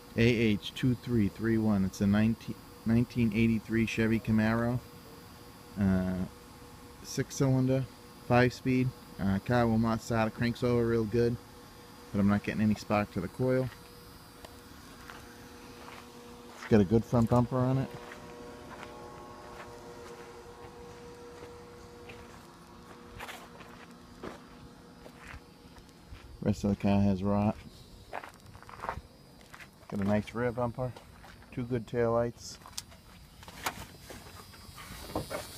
Ah2331. It's a 1983 Chevy Camaro. 6-cylinder, 5-speed. Car will not start. It cranks over real good, but I'm not getting any spark to the coil. It's got a good front bumper on it. Rest of the car has rot. Got a nice rear bumper, 2 good tail lights.